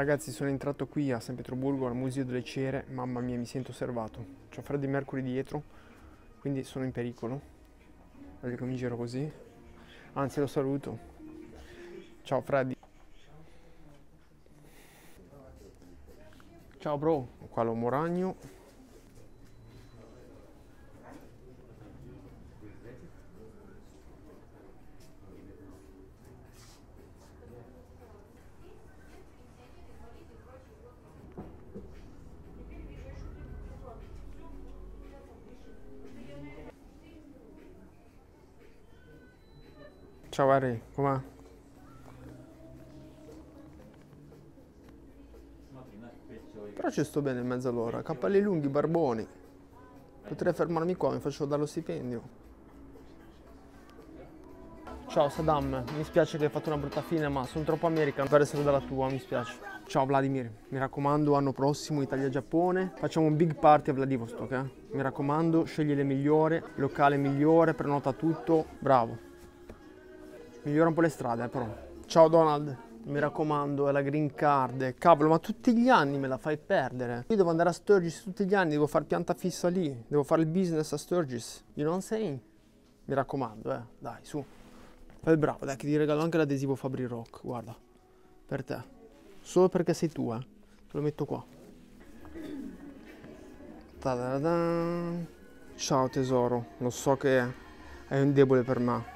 Ragazzi, sono entrato qui a San Pietroburgo al Museo delle Cere, mamma mia mi sento osservato. C'ho Freddie Mercury dietro, quindi sono in pericolo. Voglio che mi giro così. Anzi, lo saluto. Ciao Freddy. Ciao bro, qua l'uomo ragno. Ciao Harry, com'è? Però ci sto bene in mezzo all'ora, capelli lunghi, barboni. Potrei fermarmi qua, mi faccio dallo stipendio. Ciao Saddam, mi spiace che hai fatto una brutta fine, ma sono troppo American per essere dalla tua, mi spiace. Ciao Vladimir, mi raccomando, anno prossimo Italia-Giappone, facciamo un big party a Vladivostok, eh? Mi raccomando, scegli le migliori, locale migliore, prenota tutto, bravo. Migliora un po' le strade, però. Ciao Donald, mi raccomando, è la green card. Cavolo, ma tutti gli anni me la fai perdere. Io devo andare a Sturgis tutti gli anni, devo fare pianta fissa lì, devo fare il business a Sturgis. You know what I'm saying? Mi raccomando, dai, su. Fai il bravo, dai, che ti regalo anche l'adesivo Fabri Rock, guarda. Per te. Solo perché sei tu, Te lo metto qua. Ta-da-da-dan. Ciao tesoro, lo so che hai un debole per me.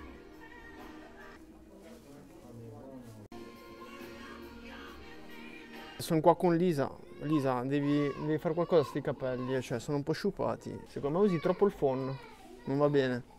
Sono qua con Lisa. Lisa, devi fare qualcosa a sti capelli, cioè sono un po' sciupati. Secondo me usi troppo il phon, non va bene.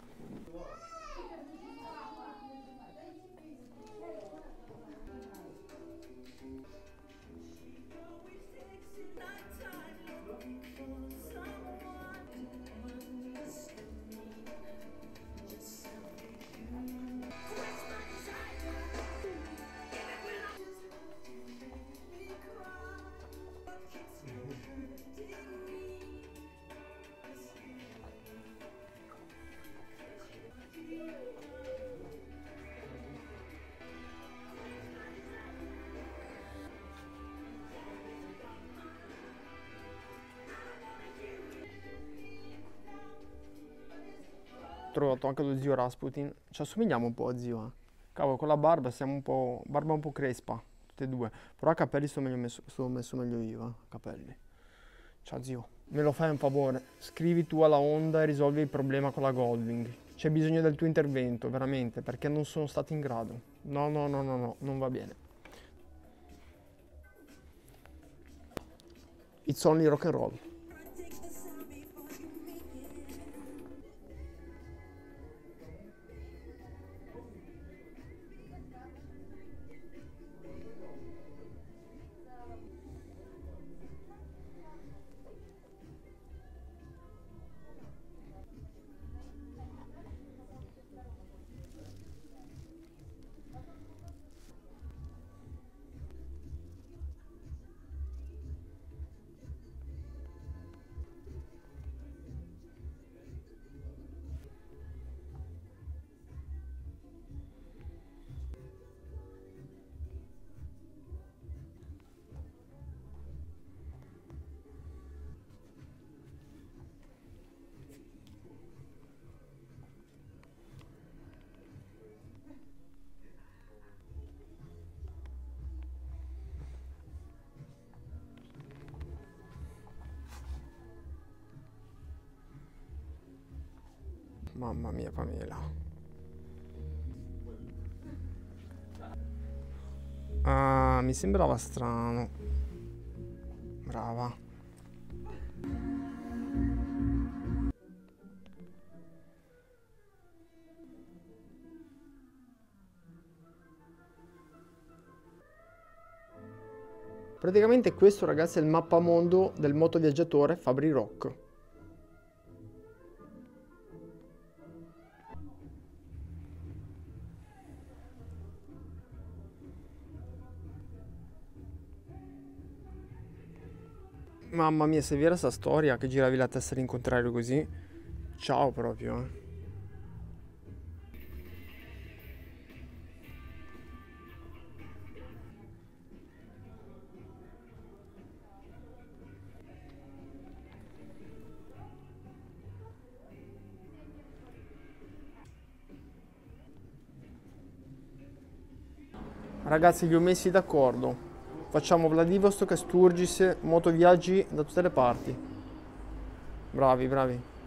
Ho trovato anche lo zio Rasputin. Ci assomigliamo un po' a zio, Cavolo, con la barba siamo un po'. Barba un po' crespa, tutte e due. Però a capelli sto messo meglio io, capelli. Ciao zio. Me lo fai un favore? Scrivi tu alla Honda e risolvi il problema con la Goldwing. C'è bisogno del tuo intervento, veramente, perché non sono stato in grado. No, no, no, no, no, non va bene. It's only rock and roll. Mamma mia, Pamela. Ah, mi sembrava strano. Brava. Praticamente questo, ragazzi, è il mappamondo del motoviaggiatore Fabri Rock. Mamma mia, se vera sta storia che giravi la testa all'incontrario così, ciao proprio. Ragazzi, li ho messi d'accordo. Facciamo Vladivostok, Sturgis, motoviaggi da tutte le parti. Bravi, bravi.